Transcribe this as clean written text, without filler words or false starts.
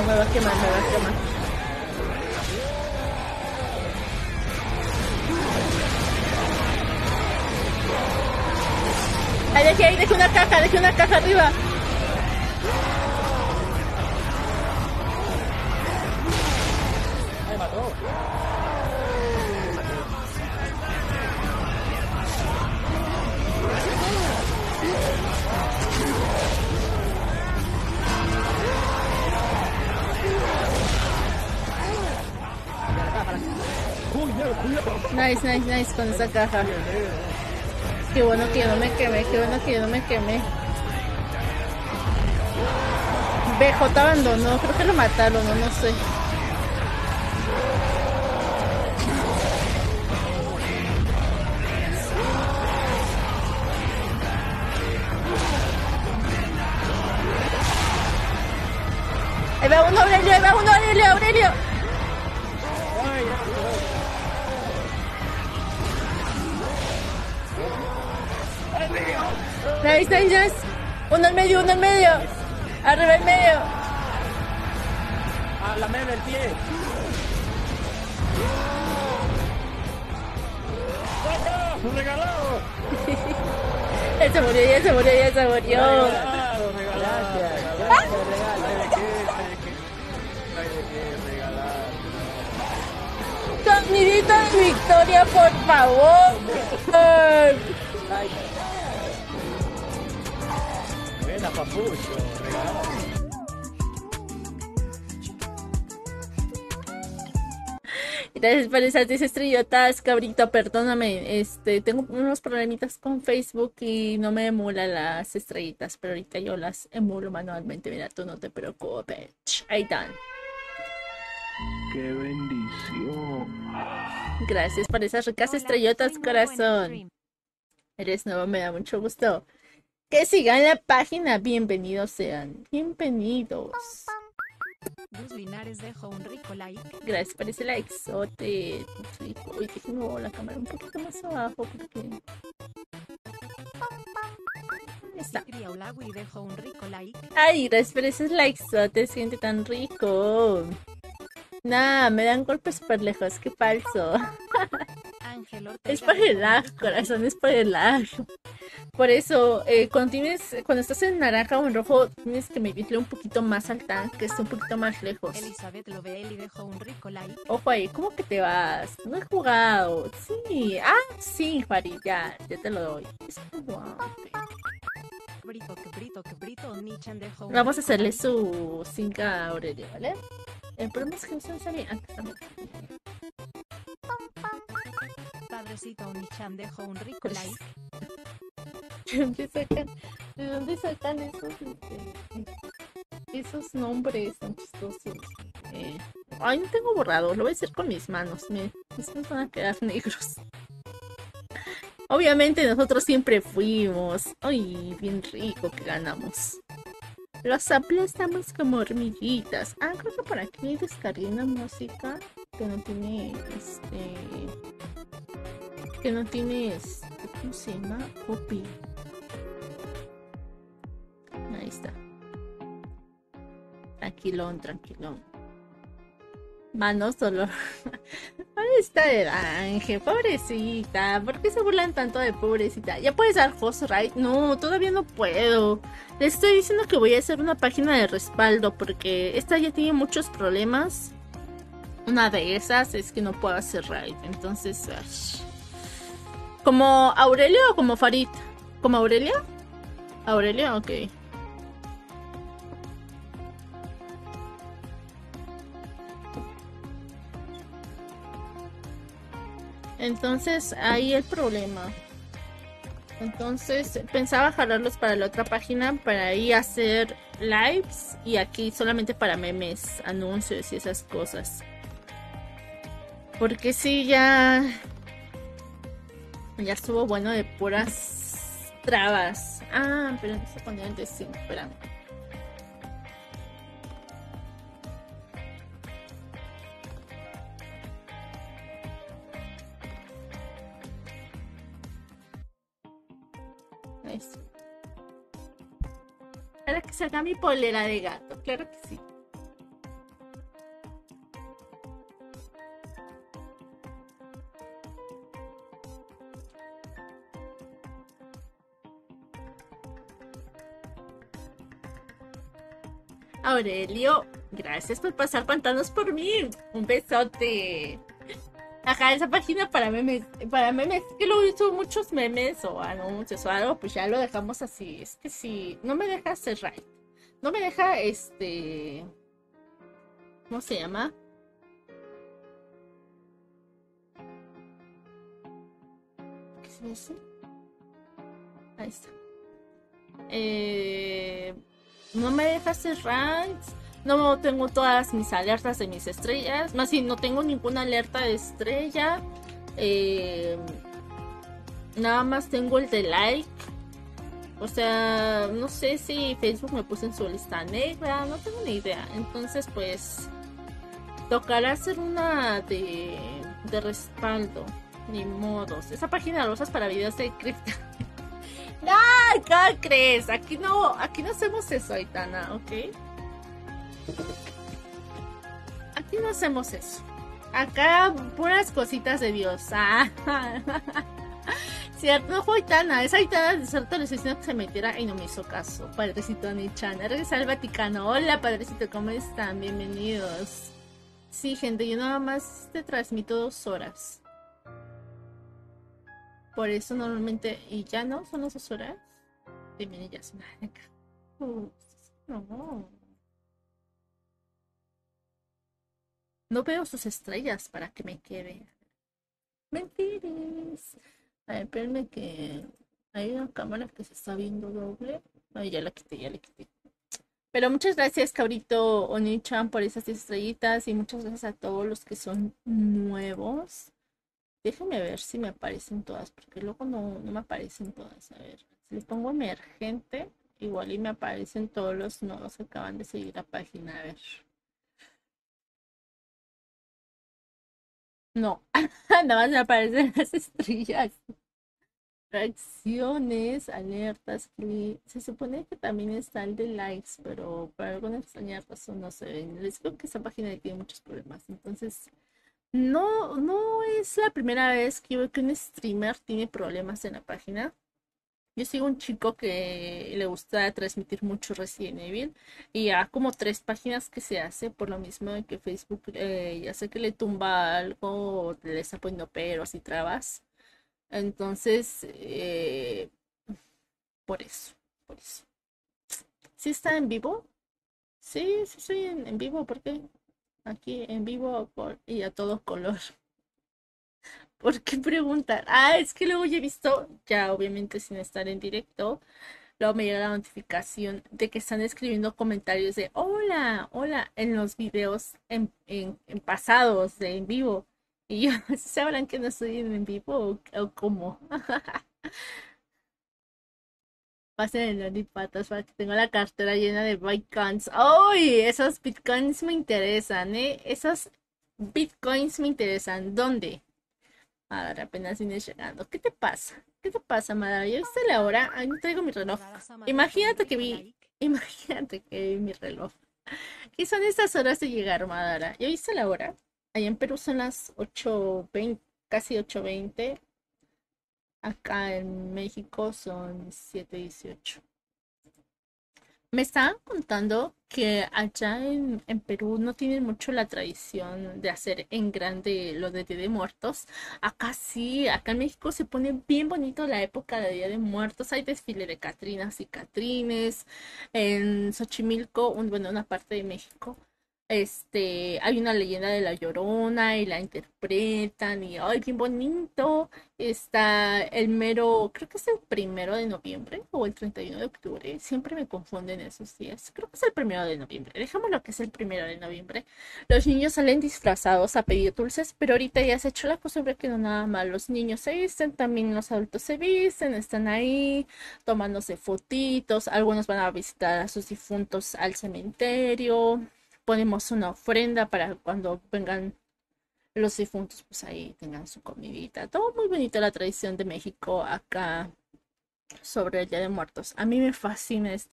me va a quemar, me va a quemar. Ay, dejé una caja arriba. Me mató. Nice con esa caja. Qué bueno que yo no me quemé, BJ abandonó, creo que lo mataron, no sé. Ahí va uno, Aurelio. Nice. Uno en medio. Arriba en medio. Ah, la meme del pie. ¡Oh, regalado! Ya se murió. Sonidito de victoria, por favor. Buena, papucho, regalado. Gracias por esas 10 estrellotas, cabrito, perdóname, tengo unos problemitas con Facebook y no me emula las estrellitas, pero ahorita yo las emulo manualmente, mira, tú no te preocupes. Ahí están. ¡Qué bendición! Gracias por esas ricas estrellotas, corazón. Eres nuevo, me da mucho gusto. Que sigan la página, bienvenidos sean, bienvenidos. Gus Linares dejó un rico like. Gracias por ese likezote. Uy, déjenme la cámara un poquito más abajo porque... Ahí está. Criaulagui dejó un rico like. Ay, gracias por esos likezotes, siente tan rico. Nah, me dan golpes súper lejos, qué falso. Es por el lag, corazón, es por el lag. Por eso, cuando estás en naranja o en rojo, tienes que medirle un poquito más al tanque, que esté un poquito más lejos. Elizabeth Lovelli dejó un rico like. Ojo ahí, ¿cómo que te vas? No he jugado. Sí, sí, Farid, ya te lo doy. Es jugante. Brito, Nichan dejó un Vamos a hacerle like. su 5 a Aurelio, ¿vale? El problema es que no se sale antes también. Padrecito Nichan dejó un rico like. ¿De dónde sacan esos nombres tan chistosos? Ay, no tengo borrador, lo voy a hacer con mis manos. Mis manos van a quedar negros. Obviamente nosotros siempre fuimos. Ay, bien rico que ganamos. Los aplastamos como hormiguitas. Creo que por aquí descargué una música que no tiene ¿cómo se llama? Copy. Ahí está. Tranquilón. Manos dolor. ¿Dónde está el ángel? Pobrecita. ¿Por qué se burlan tanto de pobrecita? ¿Ya puedes dar host right? No, todavía no puedo. Les estoy diciendo que voy a hacer una página de respaldo porque esta ya tiene muchos problemas. Una de esas es que no puedo hacer right. Entonces, ¿como Aurelio o como Farid? ¿Como Aurelia? Aurelia, ok. Entonces, ahí el problema. Entonces, pensaba jalarlos para la otra página para ahí hacer lives y aquí solamente para memes, anuncios y esas cosas. Porque sí, ya estuvo bueno de puras trabas. Pero no se ponía el de 5, espérame. Eso. Para que salga mi polera de gato, claro que sí. Aurelio, gracias por pasar pantanos por mí. Un besote. Ajá, esa página para memes, que lo hizo muchos memes o anuncios o algo, pues ya lo dejamos así. Es que si no me deja hacer right, no me deja ¿cómo se llama? ¿Qué se dice? Ahí está. No me deja hacer ranks. No tengo todas mis alertas de mis estrellas. Más bien, no tengo ninguna alerta de estrella. Eh, Nada más tengo el de like. O sea, no sé si Facebook me puso en su lista negra. No tengo ni idea. Entonces, pues, tocará hacer una de respaldo. Ni modos. Esa página la usas para videos de cripto. ¡Ay! ¿Qué crees? Aquí no hacemos eso, Aitana, ¿ok? Aquí no hacemos eso. Acá puras cositas de Dios. Ah. Cierto, no fue Aitana. Esa Aitana de cierto le estoy diciendo que se metiera y no me hizo caso. Padrecito Nichan. Regresa al Vaticano. Hola, padrecito, ¿cómo están? Bienvenidos. Sí, gente, yo nada más te transmito 2 horas. Por eso normalmente... ¿Y ya no? ¿Son las 2 horas? Dime, ya son acá. No. No veo sus estrellas para que me quede. Mentiras. A ver, espérenme que hay una cámara que se está viendo doble. Ay, ya la quité. Pero muchas gracias, Cabrito Onichan, por esas 10 estrellitas. Y muchas gracias a todos los que son nuevos. Déjenme ver si me aparecen todas, porque luego no me aparecen todas. A ver, si le pongo emergente, igual y me aparecen todos los nuevos que acaban de seguir la página. A ver. No, nada más me aparecen las estrellas. Reacciones, alertas, se supone que también está el de likes, pero por alguna extraña razón no se ven. Les digo que esa página tiene muchos problemas, entonces no es la primera vez que veo que un streamer tiene problemas en la página. Yo sigo un chico que le gusta transmitir mucho Resident Evil y ya como 3 páginas que se hace por lo mismo de que Facebook ya sé que le tumba algo o le está poniendo peros y trabas. Entonces, por eso, por eso. ¿Sí está en vivo? Sí, estoy en vivo, porque aquí en vivo y a todo color. ¿Por qué preguntar? Ah, es que luego ya he visto, ya obviamente sin estar en directo, luego me llega la notificación de que están escribiendo comentarios de hola, en los videos en pasados de en vivo. Y yo, ¿sabrán que no estoy en vivo o cómo? Pasen en patas para que tenga la cartera llena de bitcoins. ¡Ay! Esos bitcoins me interesan, ¿eh? Esos bitcoins me interesan. ¿Dónde? Madre, apenas vine llegando. ¿Qué te pasa? ¿Qué te pasa, Madara? ¿Ya viste la hora? Ay, no traigo mi reloj. Imagínate que vi. Imagínate que vi mi reloj. ¿Qué son estas horas de llegar, Madara? ¿Ya viste la hora? Allá en Perú son las 8:20, casi 8:20. Acá en México son 7:18. Me estaban contando que allá en Perú no tienen mucho la tradición de hacer en grande lo de Día de Muertos. Acá sí, acá en México se pone bien bonito la época de Día de Muertos. Hay desfile de Catrinas y Catrines. En Xochimilco, bueno, una parte de México. Hay una leyenda de la Llorona y la interpretan y ay, bien bonito. Está el mero, creo que es el 1 de noviembre o el 31 de octubre. Siempre me confunden esos días. Creo que es el 1 de noviembre. Dejémoslo que es el 1 de noviembre. Los niños salen disfrazados a pedir dulces, pero ahorita ya se ha hecho la costumbre que no nada más los niños se visten, también los adultos se visten, están ahí tomándose fotitos. Algunos van a visitar a sus difuntos al cementerio. Ponemos una ofrenda para cuando vengan los difuntos, pues ahí tengan su comidita. Todo muy bonito la tradición de México acá sobre el Día de Muertos. A mí me fascina